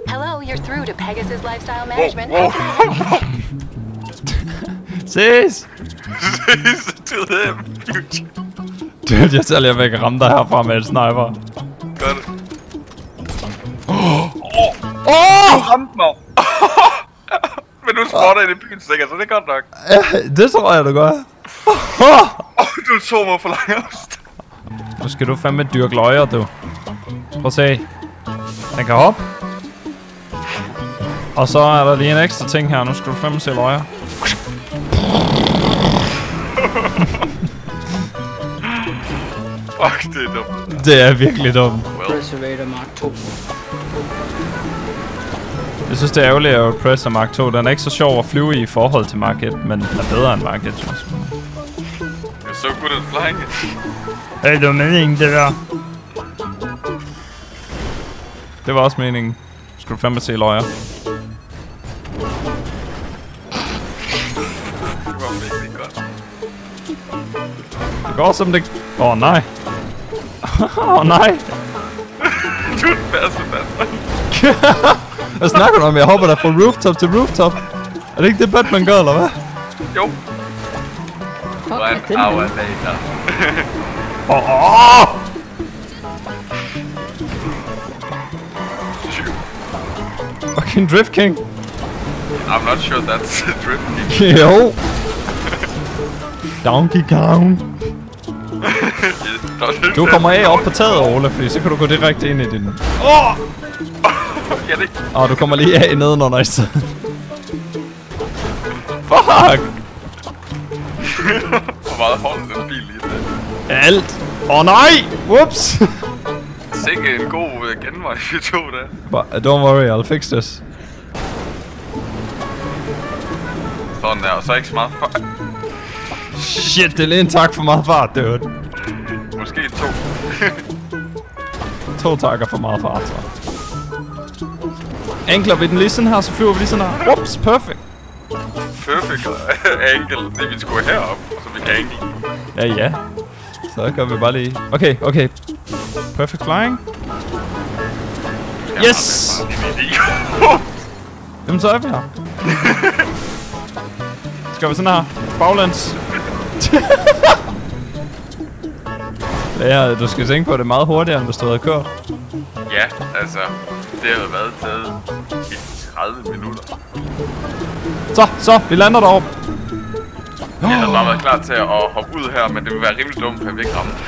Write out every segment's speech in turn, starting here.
Hello, you're through to Pegasus Lifestyle Management. Ses! Ses to them, future. Dude, jeg sælger væk og ramme dig herfra med et sniper. Gør det. Åh! Ramte mig. Men du spotter ind i byen sikkert, så det er godt nok. Ja, det tror jeg, du gør. Du tog mig for lang afstand. Nu skal du fandme dyrke løjer, du. Prøv at se. Den kan hoppe. Og så er der lige en ekstra ting her. Nu skal du fandme se løjer. Fuck, det er dumt. Det er virkelig dumt. Preservator Mark 2. Jeg synes, det er ærgerligt at Predator Mark 2. Den er ikke så sjov at flyve i forhold til Mark 1, men den er bedre end Mark 1, synes jeg. You're so good at flying. Hey, det var meningen, det der. Det var også meningen. Skal du fandme se løjer. Det var virkelig godt. Det går som det... Åh, nej. Åh, nej. Du er den bedste Batman. Hvad snakker du om? Jeg hopper der fra rooftop til rooftop. Er det ikke det, Batman gør, eller hvad? Jo. Fuck, 1 hvad den hour er. later. Fucking Drift King. I'm not sure that's drifting. Jo. Donkey Kong. Du kommer af op på taget, Ole, fordi så kan du gå direkte ind i din... Ja, det... Du kommer lige af nedenunder i stedet. Fuck! Hvor meget holder den bil lige der? Alt! Nej! Whoops! Sikke en god genvej i 2 dage. Don't worry, I'll fix this. Sådan der, og så ikke så meget fart. Shit, det er lige en tak for meget fart, dude. Måske 2. 2 takker for meget fart, så. Ankler vi den lige sådan her, så flyver vi lige sådan her. Whoops, perfect. Perfect angle. Det vi skulle herop, så vi kan angle. Ja. Så gør vi bare lige... Okay. Perfect flying. Yes! Jamen så er vi her. Skal vi sådan her? Baglands. Ja, du skal tænke på, at det er meget hurtigere, end hvis du havde kørt. Ja, altså, det havde været taget i 30 minutter. Så, vi lander deroppe. Jeg havde bare været klar til at hoppe ud her, men det ville være rimelig dumt, for jeg vil ikke ramme.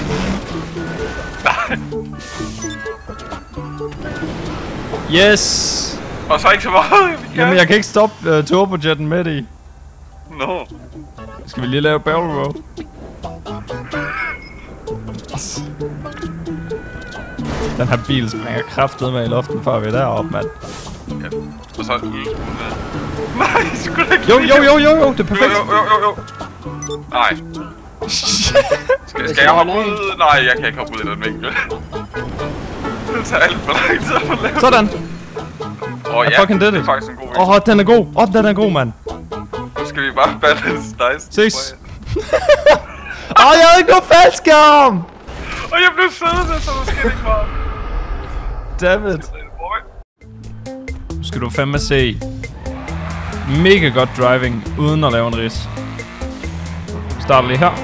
Yes! Og så ikke så meget, Jamen, jeg kan ikke stoppe turbojetten midt i. No. Skal vi lige lave barrel roll? Den her bil springer kraftedeme i luften, før vi er deroppe, mand. Ja. Og så en lille smule der. Nej, skulle da ikke... Jo, det er perfekt. Jo. Nej. Skal jeg hoppe ud? Nej, jeg kan ikke hoppe ud i den vinkel. Det tager alt for lang tid at lave. Sådan. Ja, fucking did det er it. faktisk en god vinkel. Den er god. Den er god, mand. Nu skal vi bare balance dice. Ses. Jeg havde ikke noget faldskærm. Og jeg blev siddende, så der skete ikke meget. Dammit. Nu skal du fandme se mega godt driving, uden at lave en ris. Starter lige her.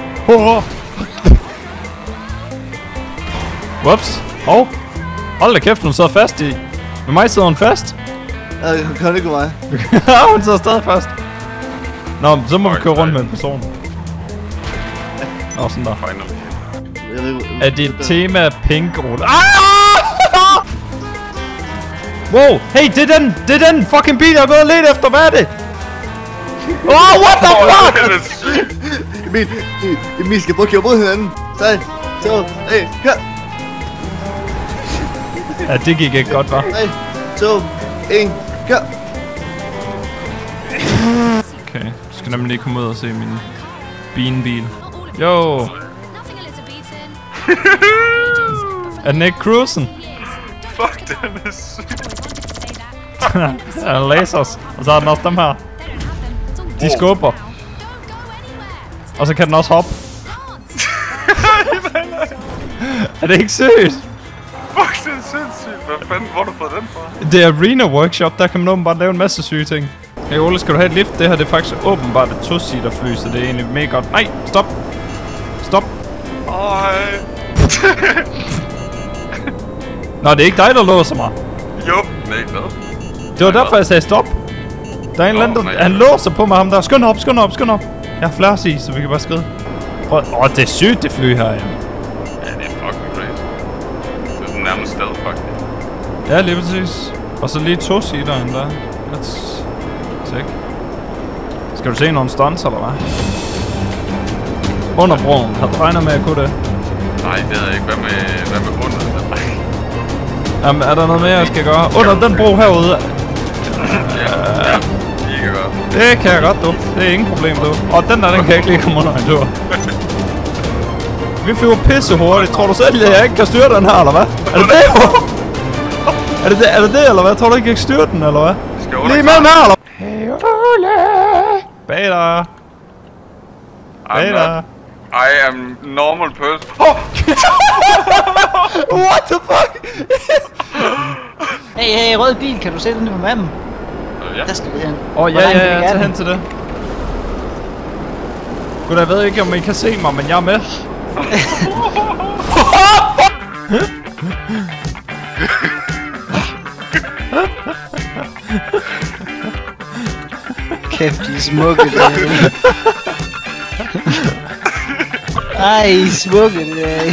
Whoops. Hold da kæft, hun sidder fast i. Med mig sidder hun fast. Ja, det kan ikke gå mig. Hun sidder stadig fast. Nå, så må vi køre rundt med en person. Sådan der. Er dit tema pink, Ole? Wow, hey, det er den fucking bil, jeg har gået og let efter. Hvad er det? What the fuck? Emil skal prøve at køre mod hinanden. 3, 2, 1, kør! Ja, det gik ikke godt, hva'? 3, 2, 1, kør! Okay, jeg skal nemlig lige komme ud og se min beanbil. Jo! Er den ikke cruisen? Fuck, den er syg. Der er lasers, og så har den også dem her. De skubber. Og så kan den også hoppe. Nej. Er det ikke seriøst? Fuck, det er sindssygt. Hvad fanden, hvor har du fået den fra? Det er Arena Workshop, der kan man åbenbart lave en masse syge ting. Hey Ole, skal du have et lift? Det her det er faktisk åbenbart et 2-seater fly, så det er egentlig mega godt. Nej, stop! Stop! Ej. Nå, det er ikke dig, der låser mig. Jo, nej, hvad? Det var derfor, jeg sagde stop. Der er en eller anden, der, han låser på mig, ham der. Skynd op, skynd op, skynd op. Jeg har flash i, så vi kan bare skride. Prøv. Det er sygt, det fly her, ja. Ja, det er fucking crazy. Det er sådan nærmest stealth, fucking. Ja, lige præcis. Og så lige 2-seateren der. That's sick. Skal du se nogle stunts, eller hvad? Under broen. Har du regnet med at kunne det? Nej, det ved jeg ikke. Hvad med under? Jamen, er der noget mere, jeg skal gøre? Under den bro herude. Ja, I kan gøre. Det kan jeg godt, du. Det er ingen problem, du. Og den der, den kan jeg ikke lige komme under en tur. Vi flyver pisse hurtigt. Tror du selv, at jeg ikke kan styre den her, eller hvad? Er det det? Er det det, eller hvad? Tror du ikke, jeg kan styre den, eller hvad? Lige med her, eller? Hey, Ole! Bag dig. Bag dig. I am normal person. What the fuck? Hey, rød bil, kan du se den på mappen? Ja. Der skal vi hen. Ja, tag hen til det. Gud, jeg ved ikke, om I kan se mig, men jeg er med. Kæft, de er smukke der. Ej, smukke der.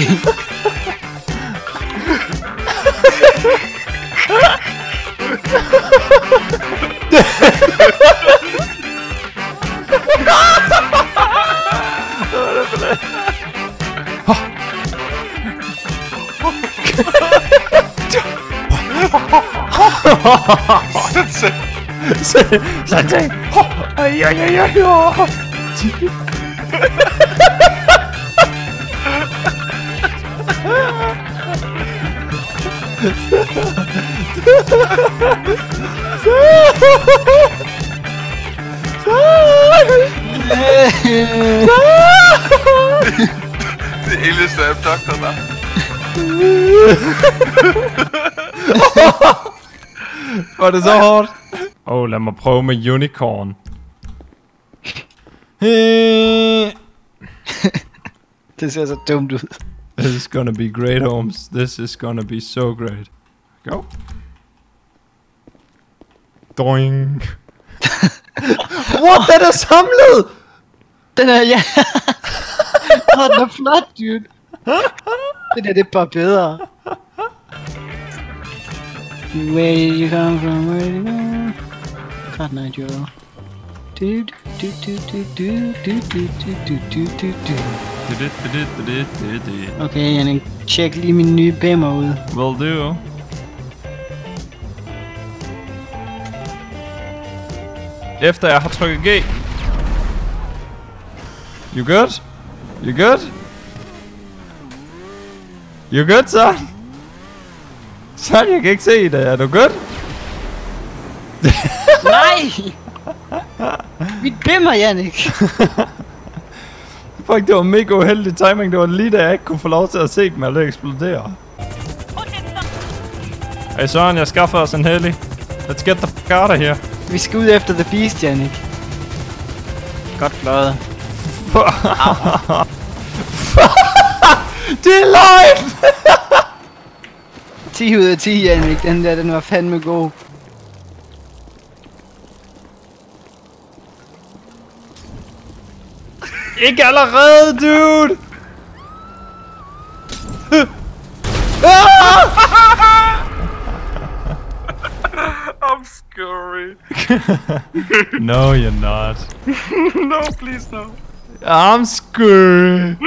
Sensei! Det er eneste abductor der. Var det så hårdt? Lad mig prøve med unicorn. Det ser så dumt ud. This is gonna be great, Holmes. This is gonna be so great. Go. Doing. What? Den er samlet! Den er, ja. Den er flot, dude. Det er bare bedre. Where you come from, where you go? God night, Joe. Dude, do do do do do do do do do do. Okay, Jannik, tjek lige min nye bæmmer ud. Will do. Efter jeg har trykket G. You good? You good? You good, son? Son, jeg kan ikke se det. Er du good? Nej! Mit bæmmer, Jannik. Fuck, det var mega uheldig timing. Det var lige da jeg ikke kunne få lov til at se dem alle eksplodere. Hey Søren, jeg skaffer os en heli. Let's get the fuck out of here. Vi skal ud efter The Beast, Jannik. Godt fløjet. Det er løgn! 10 ud af 10, Jannik. Den var fandme god. Ikke allerede, dude! I'm scary. No, you're not. No, please no. I'm scary.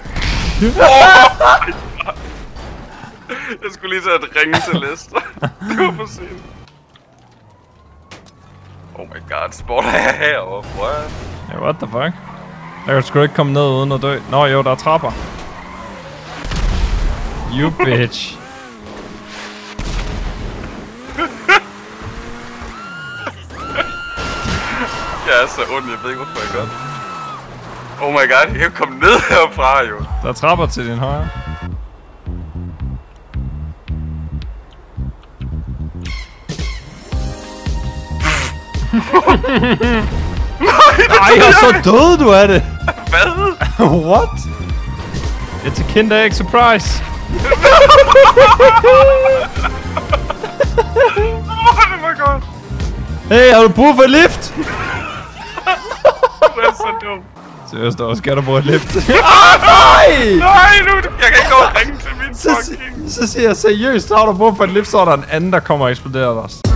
Jeg skulle lige tage et ringe til Lester. Det var for sent. Oh my god, sport er herovre. What? Ja, what the fuck? Jeg kan sgu ikke komme ned uden at dø. Nå jo, der er trapper. You bitch. Jeg er så ond, jeg ved ikke hvorfor jeg gør det. Oh my god, jeg kan komme ned herfra jo. Der er trapper til din højre. Ej, og så døde du af det. Hvad? What? It's a Kinder Egg surprise. Det var godt. Hey, har du brug for et lift? Du er så dum. Seriøst, der skal du bruge et lift? Nej! Nej, nu, jeg kan ikke gå og ringe til min fucking... Så siger jeg seriøst, har du brug for et lift, så er der en anden, der kommer og eksploderer os.